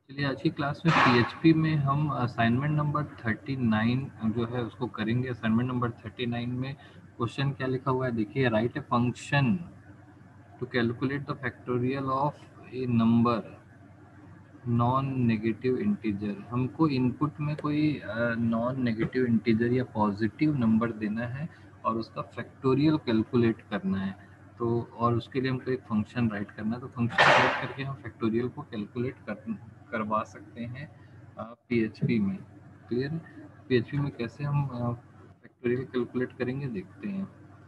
चलिए आज की क्लास में पीएचपी में हम असाइनमेंट नंबर 39 जो है उसको करेंगे। असाइनमेंट नंबर 39 में क्वेश्चन क्या लिखा हुआ है देखिए, write a function to calculate the factorial of a number non negative integer. हमको इनपुट में कोई नॉन नेगेटिव इंटीजर या पॉजिटिव नंबर देना है और उसका फैक्टोरियल कैलकुलेट करना है। तो और उसके लिए हमको एक फंक्शन राइट करना है, तो फंक्शन राइट करके हम फैक्टोरियल को कैलकुलेट करवा सकते हैं पीएचपी में। क्लियर? पीएचपी में कैसे हम फैक्टोरियल कैलकुलेट करेंगे देखते हैं।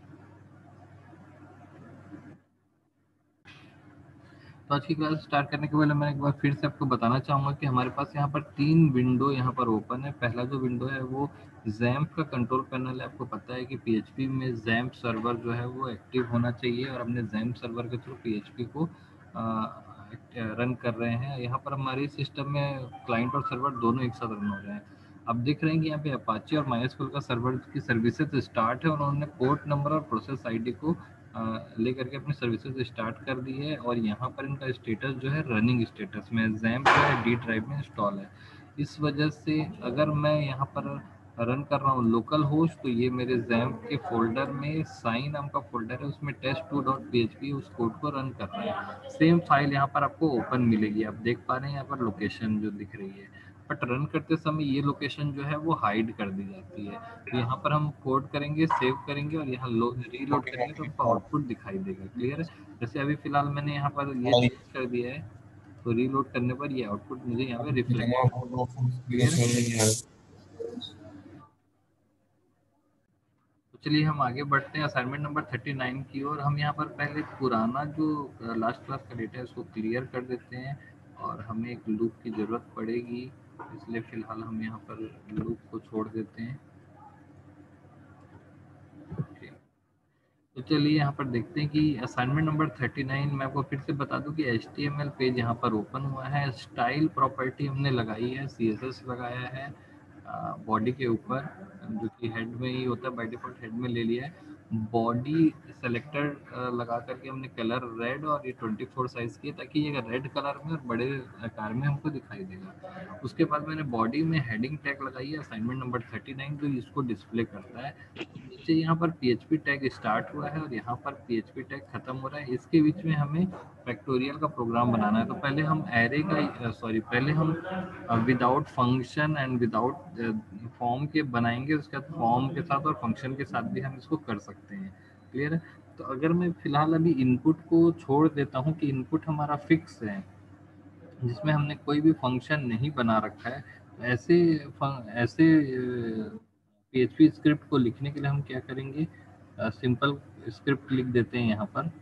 तो आज की क्लास स्टार्ट करने के पहले मैं एक बार फिर से आपको बताना चाहूँगा कि हमारे पास यहाँ पर 3 विंडो यहाँ पर ओपन है। पहला जो विंडो है वो जैम्प का कंट्रोल पैनल है। आपको पता है कि पीएचपी में जैम्प सर्वर जो है वो एक्टिव होना चाहिए और हमने जैम्प सर्वर के थ्रू पीएचपी को रन कर रहे हैं। यहाँ पर हमारे सिस्टम में क्लाइंट और सर्वर दोनों एक साथ रन हो रहे हैं। अब देख रहे हैं कि यहाँ पे अपाचे और माइस्क्यूएल का सर्वर की सर्विसेज स्टार्ट है और उन्होंने पोर्ट नंबर और प्रोसेस आईडी को लेकर के अपनी सर्विसेज स्टार्ट कर दी है और यहाँ पर इनका स्टेटस जो है रनिंग स्टेटस में, जैम्प जो है डी ड्राइव में इंस्टॉल है। इस वजह से अगर मैं यहाँ पर रन कर रहा हूँ लोकल होस्ट, तो ये मेरे जैम्प के फोल्डर में साइन नाम का फोल्डर है, उसमें test2.php उस कोड को रन कर रहा है। सेम फाइल यहाँ पर आपको ओपन मिलेगी, आप देख पा रहे हैं यहाँ पर लोकेशन जो दिख रही है, बट रन करते समय ये लोकेशन जो है वो हाइड कर दी जाती है। तो यहाँ पर हम कोड करेंगे, सेव करेंगे और यहाँ रीलोड करेंगे तो हमको आउटपुट दिखाई देगा। क्लियर है? जैसे अभी फिलहाल मैंने यहाँ पर ये चेंज कर दिया है, तो रीलोड करने पर ये आउटपुट मुझे यहाँ पे रिफ्लेक्ट होगा। क्लियर है? तो चलिए हम आगे बढ़ते हैं असाइनमेंट नंबर 39 की ओर। हम यहाँ पर पहले पुराना जो लास्ट क्लास का डेटा है उसको क्लियर कर देते हैं और हमें एक लूप की ज़रूरत पड़ेगी, इसलिए फ़िलहाल हम यहाँ पर लूप को छोड़ देते हैं। ओके, तो चलिए यहाँ पर देखते हैं कि असाइनमेंट नंबर 39 मैं आपको फिर से बता दूं कि HTML पेज यहाँ पर ओपन हुआ है। स्टाइल प्रॉपर्टी हमने लगाई है, CSS लगाया है बॉडी के ऊपर, जो कि हेड में ही होता है, बाय डिफॉल्ट हेड में ले लिया है। बॉडी सेलेक्टर लगा करके हमने कलर रेड और ये 24 साइज की, ताकि ये रेड कलर में और बड़े आकार में हमको दिखाई देगा। उसके बाद मैंने बॉडी में हेडिंग टैग लगाई है असाइनमेंट नंबर 39, जो इसको डिस्प्ले करता है। नीचे यहाँ पर PHP टैग स्टार्ट हुआ है और यहाँ पर PHP टैग खत्म हो रहा है। इसके बीच में हमें फैक्टोरियल का प्रोग्राम बनाना है। तो पहले हम एरे का पहले हम without function and without form के बनाएंगे, उसके बाद फॉर्म के साथ और फंक्शन के साथ भी हम इसको कर सकते हैं। क्लियर है? तो अगर मैं फिलहाल अभी इनपुट को छोड़ देता हूँ कि इनपुट हमारा फिक्स है, जिसमें हमने कोई भी फंक्शन नहीं बना रखा है, ऐसे ऐसे PHP स्क्रिप्ट को लिखने के लिए हम क्या करेंगे, सिंपल स्क्रिप्ट लिख देते हैं यहाँ पर।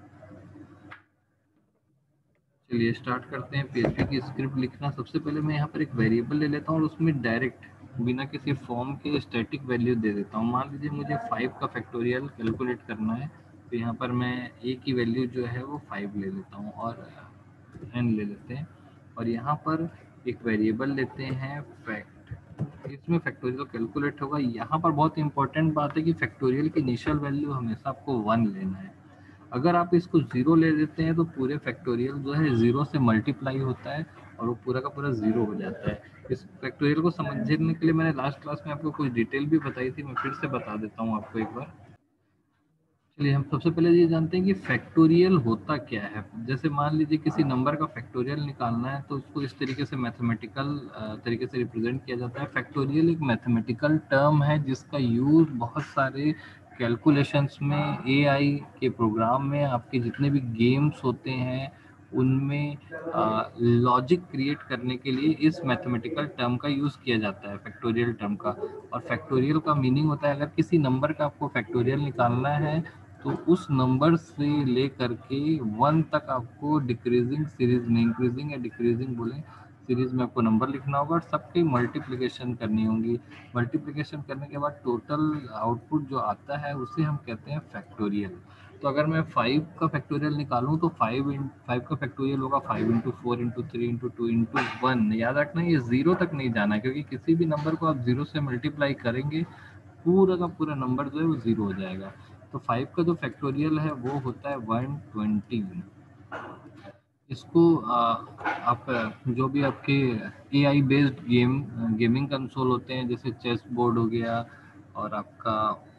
चलिए स्टार्ट करते हैं PHP की स्क्रिप्ट लिखना। सबसे पहले मैं यहाँ पर एक वेरिएबल ले लेता हूँ और उसमें डायरेक्ट बिना किसी फॉर्म के स्टैटिक वैल्यू दे देता हूँ। मान लीजिए मुझे 5 का फैक्टोरियल कैलकुलेट करना है, तो यहाँ पर मैं a की वैल्यू जो है वो 5 ले लेता हूँ और n ले लेते हैं और यहाँ पर एक वेरिएबल लेते हैं फैक्ट, इसमें फैक्टोरियल कैलकुलेट होगा। यहाँ पर बहुत इंपॉर्टेंट बात है कि फैक्टोरियल की इनिशियल वैल्यू हमेशा आपको 1 लेना है। अगर आप इसको 0 ले लेते हैं तो पूरे फैक्टोरियल जो है 0 से मल्टीप्लाई होता है और वो पूरा का पूरा 0 हो जाता है। इस फैक्टोरियल को समझने के लिए मैंने लास्ट क्लास में आपको कुछ डिटेल भी बताई थी, मैं फिर से बता देता हूँ आपको एक बार। चलिए हम सबसे पहले ये जानते हैं कि फैक्टोरियल होता क्या है। जैसे मान लीजिए किसी नंबर का फैक्टोरियल निकालना है तो उसको इस तरीके से मैथमेटिकल तरीके से रिप्रेजेंट किया जाता है। फैक्टोरियल एक मैथमेटिकल टर्म है जिसका यूज बहुत सारे कैलकुलेशंस में, एआई के प्रोग्राम में, आपके जितने भी गेम्स होते हैं उनमें लॉजिक क्रिएट करने के लिए इस मैथमेटिकल टर्म का यूज़ किया जाता है, फैक्टोरियल टर्म का। और फैक्टोरियल का मीनिंग होता है, अगर किसी नंबर का आपको फैक्टोरियल निकालना है तो उस नंबर से लेकर के 1 तक आपको डिक्रीजिंग सीरीज में, इंक्रीजिंग या डिक्रीजिंग बोले सीरीज में आपको नंबर लिखना होगा और सबकी मल्टीप्लिकेशन करनी होगी। मल्टीप्लिकेशन करने के बाद टोटल आउटपुट जो आता है उसे हम कहते हैं फैक्टोरियल। तो अगर मैं 5 का फैक्टोरियल निकालूं तो 5 का फैक्टोरियल होगा 5 इंटू 4 इंटू 3 इंटू 2 इंटू 1। याद रखना ये 0 तक नहीं जाना, क्योंकि किसी भी नंबर को आप 0 से मल्टीप्लाई करेंगे पूरा का पूरा नंबर जो है वो 0 हो जाएगा। तो 5 का जो फैक्टोरियल है वो होता है 120। इसको आप जो भी आपके एआई बेस्ड गेमिंग कंसोल होते हैं, जैसे चेस बोर्ड हो गया और आपका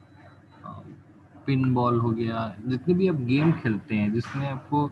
पिन बॉल हो गया, जितने भी आप गेम खेलते हैं जिसमें आपको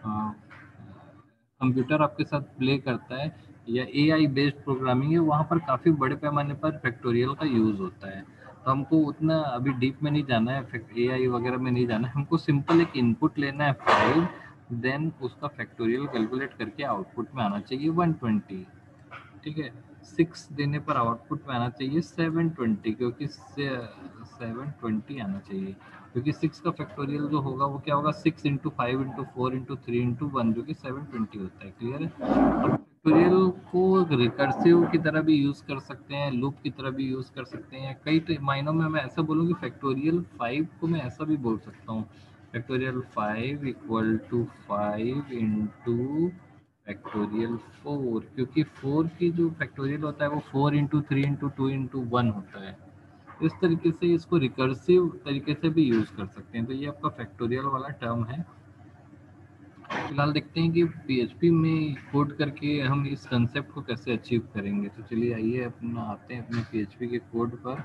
कंप्यूटर आपके साथ प्ले करता है या एआई बेस्ड प्रोग्रामिंग है, वहाँ पर काफ़ी बड़े पैमाने पर फैक्टोरियल का यूज़ होता है। तो हमको उतना अभी डीप में नहीं जाना है, एआई वगैरह में नहीं जाना है, हमको सिंपल एक इनपुट लेना है 5, देन उसका फैक्टोरियल कैलकुलेट करके आउटपुट में आना चाहिए 120। ठीक है, 6 देने पर आउटपुट में आना चाहिए 720, क्योंकि 720 आना चाहिए, क्योंकि 6 का फैक्टोरियल जो होगा वो क्या होगा, 6 इंटू 5 इंटू 4 इंटू 3 इंटू 1, जो कि 720 होता है। क्लियर है? अब फैक्टोरियल को रिकर्सिव की तरह भी यूज़ कर सकते हैं, लूप की तरह भी यूज़ कर सकते हैं। कई मायनों में मैं ऐसा बोलूँ कि फैक्टोरियल 5 को मैं ऐसा भी बोल सकता हूँ, factorial 5 equal to 5 into factorial 4, क्योंकि 4 की जो फैक्टोरियल होता है वो 4 इंटू 3 इंटू 2 इंटू 1 होता है। इस तरीके से इसको रिकर्सिव तरीके से भी यूज़ कर सकते हैं। तो ये आपका फैक्टोरियल वाला टर्म है। फिलहाल देखते हैं कि पीएचपी में कोड करके हम इस कंसेप्ट को कैसे अचीव करेंगे। तो चलिए आइए अपना आते हैं अपने पीएचपी के कोड पर।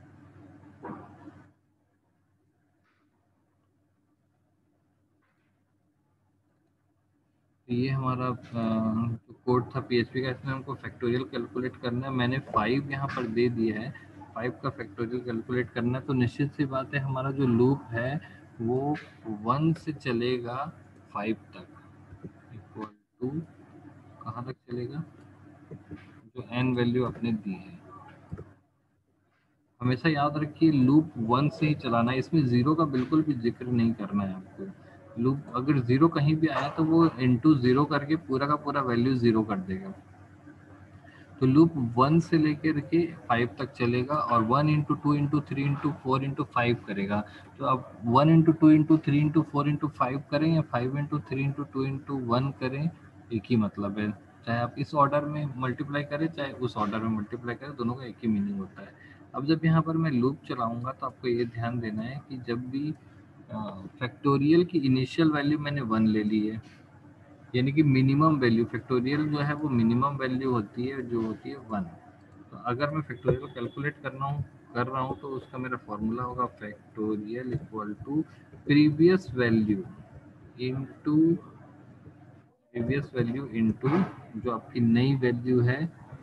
ये हमारा जो कोड था पीएचपी का, इसमें हमको फैक्टोरियल कैलकुलेट करना है। मैंने 5 यहाँ पर दे दिया है, 5 का फैक्टोरियल कैलकुलेट करना है। तो निश्चित सी बात है, हमारा जो लूप है वो 1 से चलेगा 5 तक, इक्वल टू कहाँ तक चलेगा, जो एन वैल्यू आपने दी है। हमेशा याद रखिए लूप 1 से ही चलाना है, इसमें ज़ीरो का बिल्कुल भी जिक्र नहीं करना है आपको। लूप अगर ज़ीरो कहीं भी आया तो वो इंटू ज़ीरो करके पूरा का पूरा वैल्यू ज़ीरो कर देगा। तो लूप 1 से लेकर के 5 तक चलेगा और 1 इंटू 2 इंटू 3 इंटू 4 इंटू 5 करेगा। तो आप 1 इंटू 2 इंटू 3 इंटू 4 इंटू 5 करें या 5 इंटू 3 इंटू 2 इंटू 1 करें, एक ही मतलब है। चाहे आप इस ऑर्डर में मल्टीप्लाई करें चाहे उस ऑर्डर में मल्टीप्लाई करें, दोनों का एक ही मीनिंग होता है। अब जब यहाँ पर मैं लूप चलाऊंगा तो आपको ये ध्यान देना है कि जब भी फैक्टोरियल की इनिशियल वैल्यू मैंने 1 ले ली है, यानी कि मिनिमम वैल्यू, फैक्टोरियल जो है वो मिनिमम वैल्यू होती है जो होती है 1। तो अगर मैं फैक्टोरियल कैलकुलेट कर रहा हूँ तो उसका मेरा फॉर्मूला होगा factorial equal to previous value into जो आपकी नई वैल्यू है।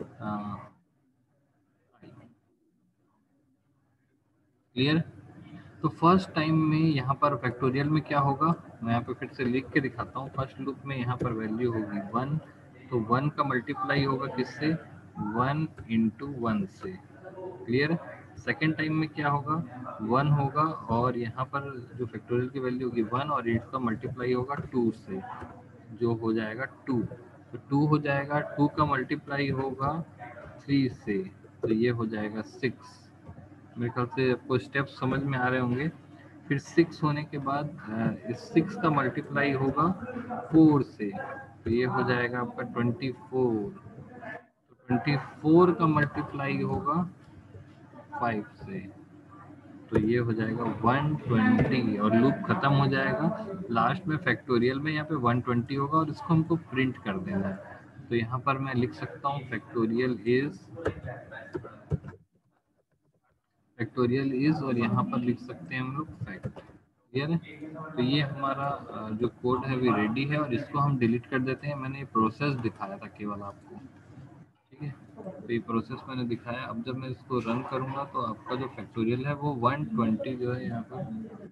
क्लियर? तो फर्स्ट टाइम में यहाँ पर फैक्टोरियल में क्या होगा, मैं यहाँ पे फिर से लिख के दिखाता हूँ। फर्स्ट लूप में यहाँ पर वैल्यू होगी 1, तो 1 का मल्टीप्लाई होगा किससे, 1 इंटू 1 से। क्लियर? सेकेंड टाइम में क्या होगा, 1 होगा और यहाँ पर जो फैक्टोरियल की वैल्यू होगी 1 और इसका मल्टीप्लाई होगा 2 से, जो हो जाएगा 2। तो 2 हो जाएगा, 2 का मल्टीप्लाई होगा 3 से, तो ये हो जाएगा 6। मेरे ख्याल से आपको स्टेप समझ में आ रहे होंगे। फिर 6 होने के बाद इस 6 का मल्टीप्लाई होगा 4 से, तो ये हो जाएगा आपका 24। तो 24 का मल्टीप्लाई होगा 5 से, तो ये हो जाएगा 120 और लूप खत्म हो जाएगा। लास्ट में फैक्टोरियल में यहाँ पे 120 होगा और इसको हमको प्रिंट कर देना है। तो यहाँ पर मैं लिख सकता हूँ फैक्टोरियल इज और यहाँ पर लिख सकते हैं हम लोग फैक्ट। क्लियर है? तो ये हमारा जो कोड है वो रेडी है और इसको हम डिलीट कर देते हैं। मैंने प्रोसेस दिखाया था केवल आपको। ठीक है, तो ये प्रोसेस मैंने दिखाया। अब जब मैं इसको रन करूंगा तो आपका जो फैक्टोरियल है वो 120 जो है यहाँ पर।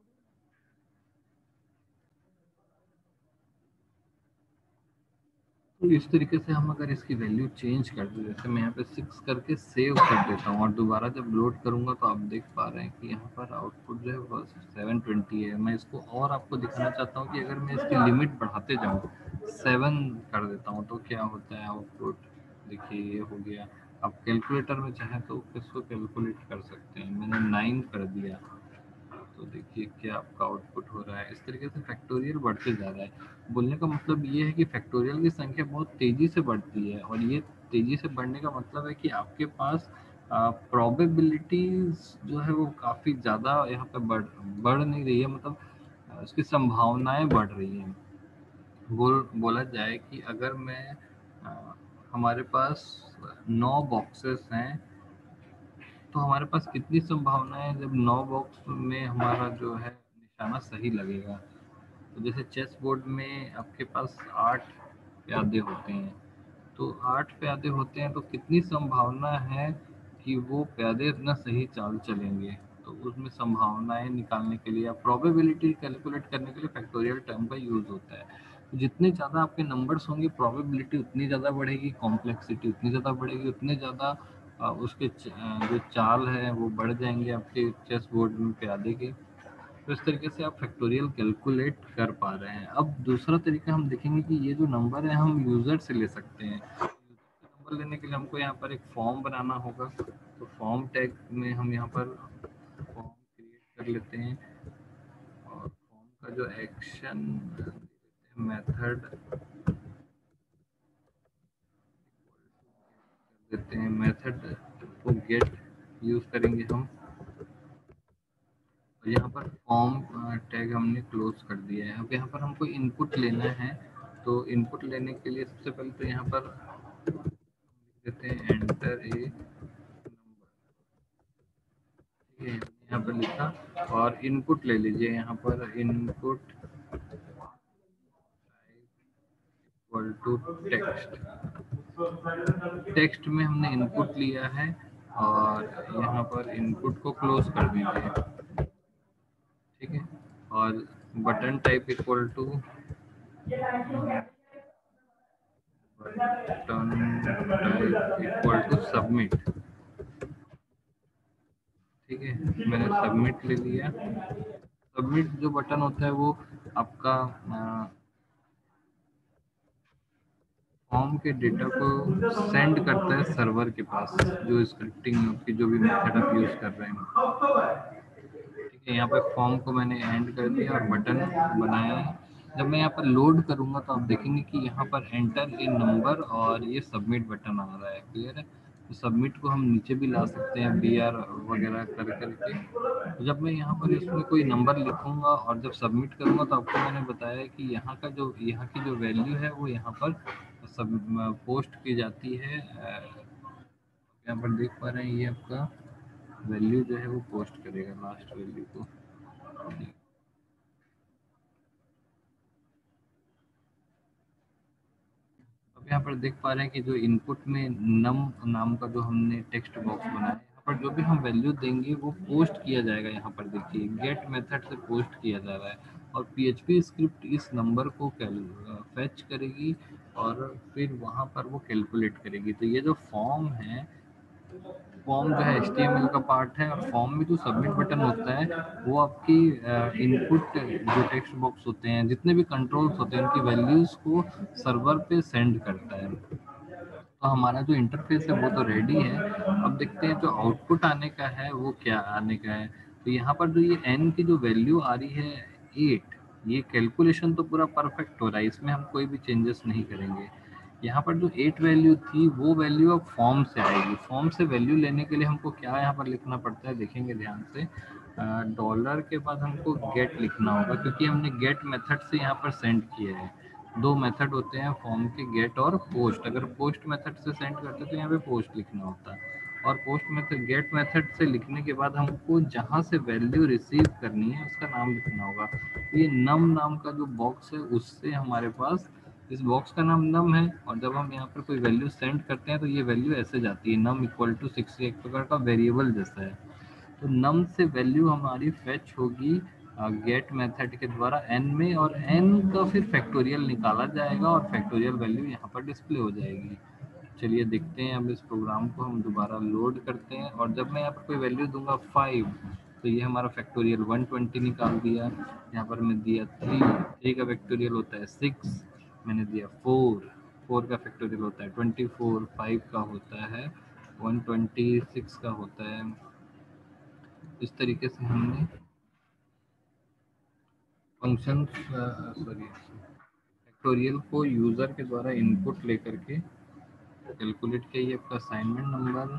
तो इस तरीके से हम अगर इसकी वैल्यू चेंज कर दें, जैसे मैं यहाँ पे 6 करके सेव कर देता हूँ और दोबारा जब लोड करूँगा तो आप देख पा रहे हैं कि यहाँ पर आउटपुट जो है वो 720 है। मैं इसको और आपको दिखाना चाहता हूँ कि अगर मैं इसकी लिमिट बढ़ाते जाऊँ, 7 कर देता हूँ तो क्या होता है आउटपुट। देखिए ये हो गया। आप कैलकुलेटर में चाहें तो इसको कैलकुलेट कर सकते हैं। मैंने 9 कर दिया तो देखिए क्या आपका आउटपुट हो रहा है। इस तरीके से फैक्टोरियल बढ़ते जा रहा है। बोलने का मतलब ये है कि फैक्टोरियल की संख्या बहुत तेजी से बढ़ती है और ये तेजी से बढ़ने का मतलब है कि आपके पास प्रोबेबिलिटीज जो है वो काफ़ी ज़्यादा यहाँ पे बढ़ बढ़ नहीं रही है, मतलब उसकी संभावनाएं बढ़ रही हैं। बोला जाए कि अगर मैं हमारे पास 9 बॉक्सेस हैं, तो हमारे पास कितनी संभावना है जब 9 बॉक्स में हमारा जो है निशाना सही लगेगा। तो जैसे चेस बोर्ड में आपके पास 8 प्यादे होते हैं, तो 8 प्यादे होते हैं, तो कितनी संभावना है कि वो प्यादे इतना सही चाल चलेंगे। तो उसमें संभावनाएं निकालने के लिए या प्रोबेबिलिटी कैलकुलेट करने के लिए फैक्टोरियल टर्म का यूज़ होता है। तो जितने ज़्यादा आपके नंबर्स होंगे, प्रोबेबिलिटी उतनी ज़्यादा बढ़ेगी, कॉम्प्लेक्सिटी उतनी ज़्यादा बढ़ेगी, उतने ज़्यादा उसके जो चाल है वो बढ़ जाएंगे आपके चेस बोर्ड में प्यादे के। तो इस तरीके से आप फैक्टोरियल कैलकुलेट कर पा रहे हैं। अब दूसरा तरीका हम देखेंगे कि ये जो नंबर है हम यूज़र से ले सकते हैं। यूज़र से नंबर लेने के लिए हमको यहाँ पर एक फॉर्म बनाना होगा। तो फॉर्म टैग में हम यहाँ पर फॉर्म क्रिएट कर लेते हैं, और फॉर्म का जो एक्शन मेथड देते हैं, मेथड को गेट यूज़ करेंगे हम। और यहाँ पर फॉर्म टैग हमने क्लोज कर दिया है। अब यहाँ पर हमको इनपुट लेना है। तो इनपुट लेने के लिए सबसे पहले तो यहाँ पर देते हैं एंटर ए नंबर। ठीक है, यहाँ पर लिखा, और इनपुट ले लीजिए। यहाँ पर input equal to text. Text में हमने इनपुट लिया है, और यहाँ पर इनपुट को क्लोज कर दीजिए। ठीक है, और button type equal to button type equal to submit. ठीक है, मैंने सबमिट ले लिया। सबमिट जो बटन होता है वो आपका फॉर्म के डेटा को सेंड करता है सर्वर के पास, जो स्क्रिप्टिंग की जो भी मेथड आप यूज़ कर रहे हैं। ठीक है, यहाँ पे फॉर्म को मैंने एंड कर दिया और बटन बनाया है। जब मैं यहाँ पर लोड करूँगा तो आप देखेंगे कि यहाँ पर एंटर इन नंबर और ये सबमिट बटन आ रहा है। क्लियर है? तो सबमिट को हम नीचे भी ला सकते हैं बी आर वगैरह कर करके। तो जब मैं यहाँ पर इसमें कोई नंबर लिखूंगा और जब सबमिट करूँगा, तो आपको मैंने बताया कि यहाँ की जो वैल्यू है वो यहाँ पर सब पोस्ट की जाती है। यहाँ पर देख पा रहे हैं, ये आपका वैल्यू जो है वो पोस्ट करेगा लास्ट वैल्यू को। अब यहाँ पर देख पा रहे हैं कि जो इनपुट में नम नाम का जो हमने टेक्स्ट बॉक्स बनाया है, यहाँ पर जो भी हम वैल्यू देंगे वो पोस्ट किया जाएगा। यहाँ पर देखिए गेट मेथड से पोस्ट किया जा रहा है, और पीएचपी स्क्रिप्ट इस नंबर को फैच करेगी, और फिर वहाँ पर वो कैलकुलेट करेगी। तो ये जो फॉर्म है, फॉर्म जो है HTML का पार्ट है, और फॉर्म में जो सबमिट बटन होता है वो आपकी इनपुट जो टेक्स्ट बॉक्स होते हैं, जितने भी कंट्रोल्स होते हैं, उनकी वैल्यूज़ को सर्वर पे सेंड करता है। तो हमारा जो इंटरफेस है वो तो रेडी है। अब देखते हैं जो आउटपुट आने का है वो क्या आने का है। तो यहाँ पर जो ये n की जो वैल्यू आ रही है 8, ये कैलकुलेशन तो पूरा परफेक्ट हो रहा है, इसमें हम कोई भी चेंजेस नहीं करेंगे। यहाँ पर जो 8 वैल्यू थी वो वैल्यू अब फॉर्म से आएगी। फॉर्म से वैल्यू लेने के लिए हमको क्या यहाँ पर लिखना पड़ता है, देखेंगे ध्यान से। डॉलर के बाद हमको गेट लिखना होगा, क्योंकि हमने गेट मेथड से यहाँ पर सेंड किया है। दो मेथड होते हैं फॉर्म के, गेट और पोस्ट। अगर पोस्ट मेथड से सेंड करते तो यहाँ पे पोस्ट लिखना होता है, और पोस्ट मेथड गेट मेथड से लिखने के बाद हमको जहाँ से वैल्यू रिसीव करनी है उसका नाम लिखना होगा। ये नम नाम का जो बॉक्स है उससे हमारे पास, इस बॉक्स का नाम नम है, और जब हम यहाँ पर कोई वैल्यू सेंड करते हैं तो ये वैल्यू ऐसे जाती है, नम इक्वल टू 6, एक प्रकार का वेरिएबल जैसा है। तो नम से वैल्यू हमारी फेच होगी गेट मेथड के द्वारा n में, और n का फिर फैक्टोरियल निकाला जाएगा, और फैक्टोरियल वैल्यू यहाँ पर डिस्प्ले हो जाएगी। चलिए देखते हैं, अब इस प्रोग्राम को हम दोबारा लोड करते हैं, और जब मैं यहाँ पर कोई वैल्यू दूंगा 5, तो ये हमारा फैक्टोरियल 120 निकाल दिया। यहाँ पर मैं दिया 3 का फैक्टोरियल होता है 6, मैंने दिया 4 का फैक्टोरियल होता है 24, 5 का होता है 126 का होता है। इस तरीके से हमने फंक्शन सॉरी फैक्टोरियल को यूज़र के द्वारा इनपुट लेकर के कैलकुलेट किया। ये आपका असाइनमेंट नंबर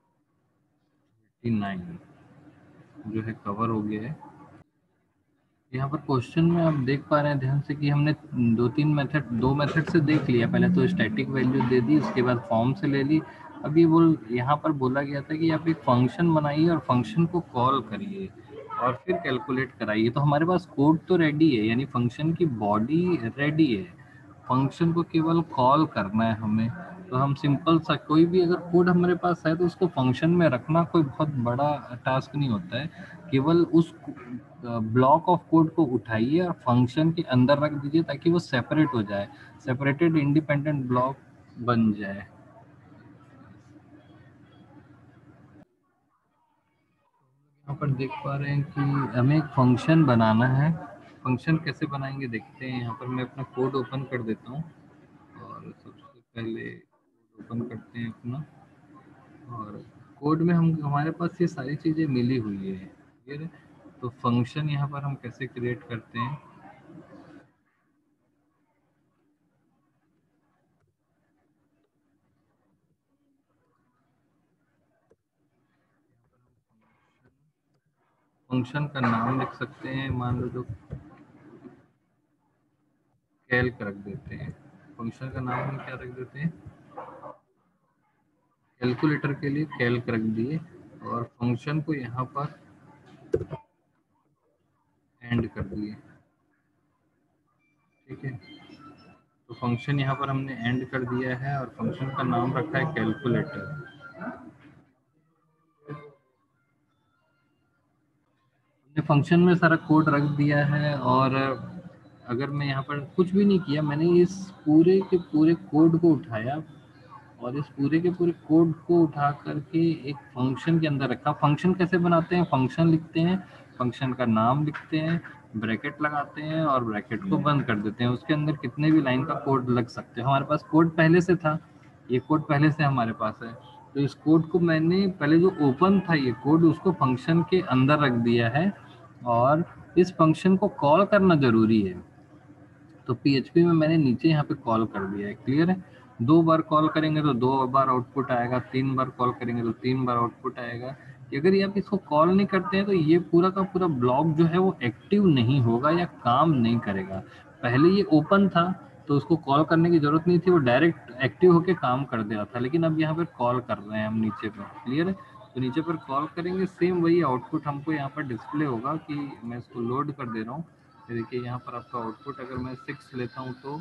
39 जो है कवर हो गया है। यहाँ पर क्वेश्चन में आप देख पा रहे हैं ध्यान से कि हमने दो मेथड से देख लिया। पहले तो स्टैटिक वैल्यू दे दी, उसके बाद फॉर्म से ले ली। अब ये यहाँ पर बोला गया था कि आप एक फंक्शन बनाइए और फंक्शन को कॉल करिए और फिर कैलकुलेट कराइए। तो हमारे पास कोड तो रेडी है, यानी फंक्शन की बॉडी रेडी है, फंक्शन को केवल कॉल करना है हमें। तो हम सिंपल सा कोई भी अगर कोड हमारे पास है तो उसको फंक्शन में रखना कोई बहुत बड़ा टास्क नहीं होता है। केवल उस ब्लॉक ऑफ कोड को उठाइए और फंक्शन के अंदर रख दीजिए ताकि वो सेपरेट हो जाए, सेपरेटेड इंडिपेंडेंट ब्लॉक बन जाए। यहाँ पर देख पा रहे हैं कि हमें एक फंक्शन बनाना है। फंक्शन कैसे बनाएंगे देखते हैं। यहाँ पर मैं अपना कोड ओपन कर देता हूँ और सबसे पहले ओपन करते हैं अपना। और कोड में हम हमारे पास ये सारी चीज़ें मिली हुई है, क्लियर है। तो फंक्शन यहाँ पर हम कैसे क्रिएट करते हैं। फंक्शन का नाम लिख सकते हैं, मान लो जो कैल्क रख देते हैं। फंक्शन का नाम हम क्या रख देते हैं, कैलकुलेटर के लिए कैल्क रख दिए और फंक्शन को यहाँ पर एंड कर दिए, ठीक है। तो फंक्शन यहाँ पर हमने एंड कर दिया है और फंक्शन का नाम रखा है कैलकुलेटर। हमने फंक्शन में सारा कोड रख दिया है और अगर मैं यहाँ पर कुछ भी नहीं किया, मैंने इस पूरे के पूरे कोड को उठाया और इस पूरे के पूरे कोड को उठा करके एक फंक्शन के अंदर रखा। फंक्शन कैसे बनाते हैं, फंक्शन लिखते हैं, फंक्शन का नाम लिखते हैं, ब्रैकेट लगाते हैं और ब्रैकेट को बंद कर देते हैं। उसके अंदर कितने भी लाइन का कोड लग सकते हैं। हमारे पास कोड पहले से था, ये कोड पहले से हमारे पास है। तो इस कोड को मैंने पहले जो ओपन था ये कोड, उसको फंक्शन के अंदर रख दिया है और इस फंक्शन को कॉल करना जरूरी है। तो पीएचपी में मैंने नीचे यहाँ पे कॉल कर दिया है, क्लियर है। दो बार कॉल करेंगे तो दो बार आउटपुट आएगा, तीन बार कॉल करेंगे तो तीन बार आउटपुट आएगा। अगर ये आप इसको कॉल नहीं करते हैं तो ये पूरा का पूरा ब्लॉक जो है वो एक्टिव नहीं होगा या काम नहीं करेगा। पहले ये ओपन था तो उसको कॉल करने की जरूरत नहीं थी, वो डायरेक्ट एक्टिव होके काम कर दिया था। लेकिन अब यहाँ पर कॉल कर रहे हैं हम नीचे पर, क्लियर है। तो नीचे पर कॉल करेंगे, सेम वही आउटपुट हमको यहाँ पर डिस्प्ले होगा। कि मैं इसको लोड कर दे रहा हूँ। देखिए यहाँ पर आपका आउटपुट अगर मैं 6 लेता हूँ तो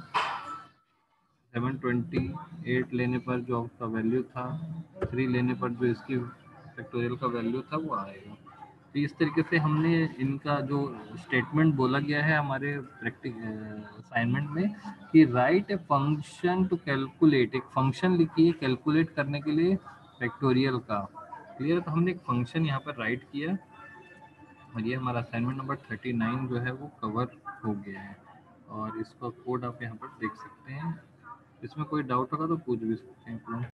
728 लेने पर जो आपका वैल्यू था, 3 लेने पर जो इसकी फैक्टोरियल का वैल्यू था वो आएगा। तो इस तरीके से हमने इनका जो स्टेटमेंट बोला गया है हमारे प्रैक्टिक असाइनमेंट में कि write a function to calculate, एक फंक्शन लिखिए कैलकुलेट करने के लिए फैक्टोरियल का, क्लियर। तो हमने एक फंक्शन यहाँ पर राइट किया और ये हमारा असाइनमेंट नंबर 39 जो है वो कवर हो गया है। और इसका कोड आप यहाँ पर देख सकते हैं। इसमें कोई डाउट होगा तो पूछ भी सकते हैं आप लोग।